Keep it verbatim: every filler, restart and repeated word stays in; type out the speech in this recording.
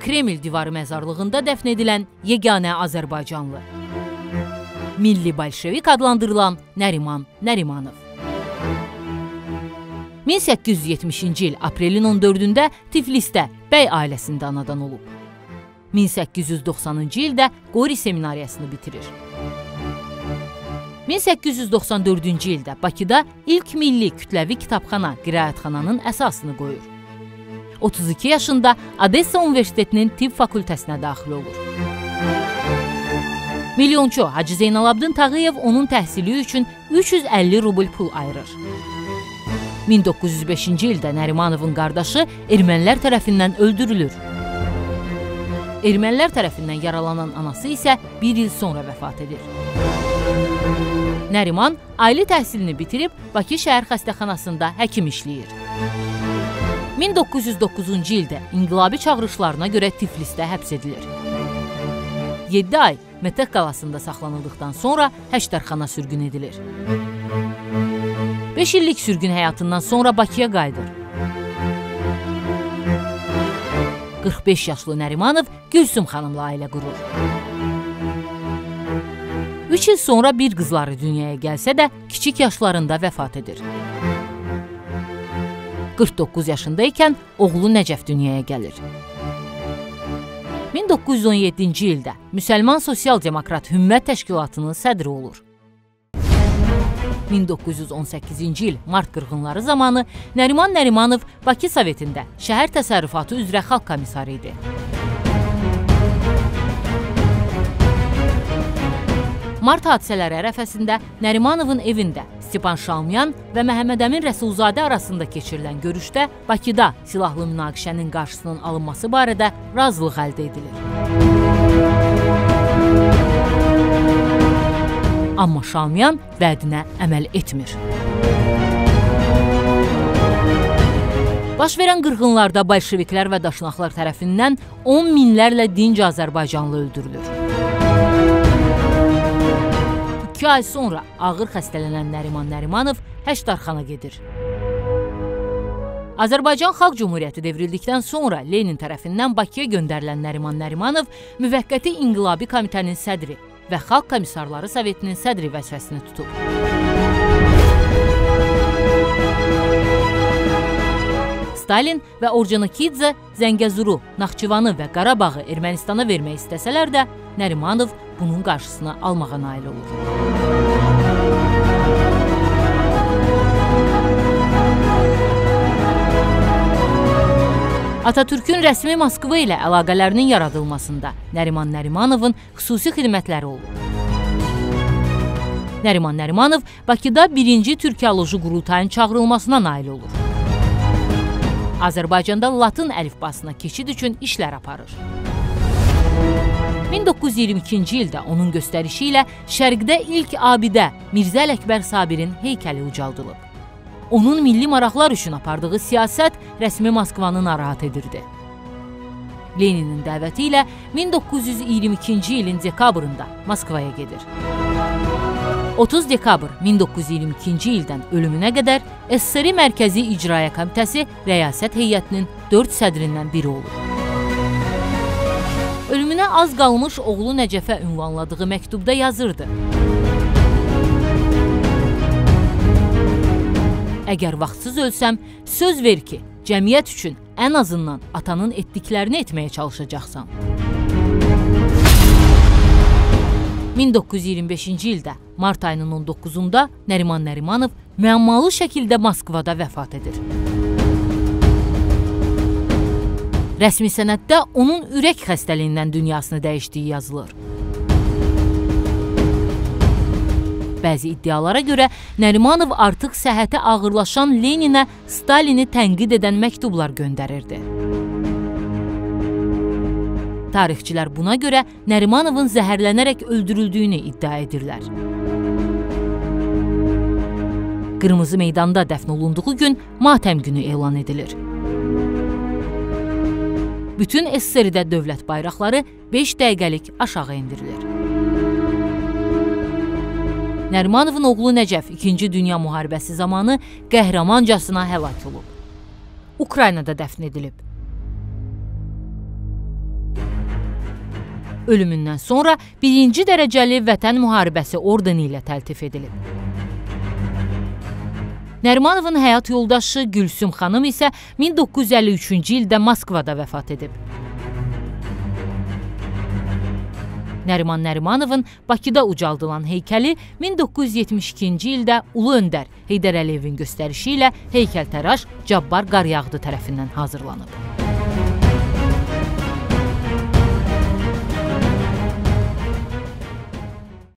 Kreml divarı məzarlığında dəfn edilən yeganə Azərbaycanlı. Milli Bolşevik adlandırılan Nəriman Nərimanov. min səkkiz yüz yetmişinci il aprelin on dördündə Tiflisdə bəy ailəsində anadan olub. min səkkiz yüz doxsanıncı ildə Qori seminariyasını bitirir. min səkkiz yüz doxsan dördüncü ildə Bakıda ilk milli kütləvi kitabxana, qiraətxananın əsasını qoyur. otuz iki yaşında Odessa Universitetinin tibb fakültəsinə daxil olur. Milyonçu Hacı Zeynalabdin Tağıyev onun təhsili üçün üç yüz əlli rubl pul ayırır. min doqquz yüz beşinci ildə Nərimanovun qardaşı ermənilər tərəfindən öldürülür. Ermənilər tərəfindən yaralanan anası isə bir il sonra vəfat edir. Nəriman ali təhsilini bitirib Bakı şəhər xəstəxanasında həkim işləyir. min doqquz yüz doqquzuncu ildə inqilabi çağırışlarına görə Tiflisdə həbs edilir. yeddi ay Metek qalasında saxlanıldıqdan sonra Həştərxana sürgün edilir. beş illik sürgün həyatından sonra Bakıya qayıdır. qırx beş yaşlı Nərimanov Gülsüm xanımla ailə qurur. üç il sonra bir qızları dünyaya gəlsə də kiçik yaşlarında vəfat edir. qırx doqquz yaşındaykən oğlu Nəcəf dünyaya gəlir. min doqquz yüz on yeddinci ildə Müsəlman Sosial-Demokrat Hümmət Təşkilatının sədri olur. min doqquz yüz on səkkizinci il mart qırğınları zamanı Nəriman Nərimanov Bakı Sovetində şəhər təsərrüfatı üzrə xalq komissarı idi. Mart hadisələri ərəfəsində Nərimanovun evində Stepan Şalmyan və Məhəmməd Əmin Rəsulzadə arasında keçirilən görüşdə Bakıda silahlı münaqişənin qarşısının alınması barədə razılıq əldə edilir. Amma Şalmyan vədinə əməl etmir. Baş verən qırğınlarda bolşeviklər və daşnaqlar tərəfindən on minlərlə dinc Azərbaycanlı öldürülür. İki ay sonra ağır xəstələnən Nəriman Nərimanov Həştərxana gedir. Azərbaycan Xalq Cumhuriyyəti devrildikdən sonra Lenin tərəfindən Bakıya göndərilən Nəriman Nərimanov müvəqqəti İnqilabi Komitənin sədri və Xalq Komissarları Sovetinin sədri vəzifəsini tutub. Stalin və Orconikidze Zəngəzuru, Naxçıvanı və Qarabağı Ermənistana vermək istəsələr də Nərimanov bunun qarşısına almağa nail olur. Atatürkün rəsmi Moskva ilə əlaqələrinin yaradılmasında Nəriman Nərimanovun xüsusi xidmətləri olub. Nəriman Nərimanov Bakıda birinci Türkiyoloji qurultayın çağırılmasına nail olur. Azərbaycanda Latın əlifbasına keçid üçün işlər aparır. min doqquz yüz iyirmi ikinci ildə onun göstərişi ilə Şərqdə ilk abidə Mirzə Ələkbər Sabirin heykəli ucaldılıb. Onun milli maraqlar üçün apardığı siyasət rəsmi Moskvanı narahat edirdi. Leninin dəvəti ilə min doqquz yüz iyirmi ikinci ilin dekabrında Moskvaya gedir. otuz dekabr min doqquz yüz iyirmi ikinci ildən ölümünə qədər S S R Mərkəzi İcraya Komitəsi Rəyasət Heyətinin dörd sədrindən biri olur. Ölümünə az qalmış oğlu Nəcəfə ünvanladığı məktubda yazırdı. Əgər vaxtsız ölsəm, söz ver ki, cəmiyyət üçün ən azından atanın etdiklərini etməyə çalışacaqsan. min doqquz yüz iyirmi beşinci ildə mart ayının on doqquzunda Nəriman Nərimanov müəmmalı şəkildə Moskvada vəfat edir. Rəsmi sənəddə onun ürək xəstəliyindən dünyasını dəyişdiyi yazılır. Bəzi iddialara görə Nərimanov artıq səhhəti ağırlaşan Leninə Stalini tənqid edən məktublar göndərirdi. Tarixçilər buna görə Nərimanovun zəhərlənərək öldürüldüyünü iddia edirlər. Qırmızı meydanda dəfn olunduğu gün matəm günü elan edilir. Bütün S S R-də dövlət bayraqları beş dəqiqəlik aşağı endirilir. Nərimanovun oğlu Nəcəf İkinci Dünya Müharibəsi zamanı qəhrəmancasına həlak olub. Ukraynada dəfn edilib. Ölümündən sonra birinci dərəcəli Vətən Müharibəsi ordeni ilə təltif edilib. Nərimanovun həyat yoldaşı Gülsüm xanım isə min doqquz yüz əlli üçüncü ildə Moskvada vəfat edib. Nəriman Nərimanovun Bakıda ucaldılan heykəli min doqquz yüz yetmiş ikinci ildə Ulu Öndər Heydər Əliyevin göstərişi ilə heykəltəraş Cabbar Qaryağdı tərəfindən hazırlanıb.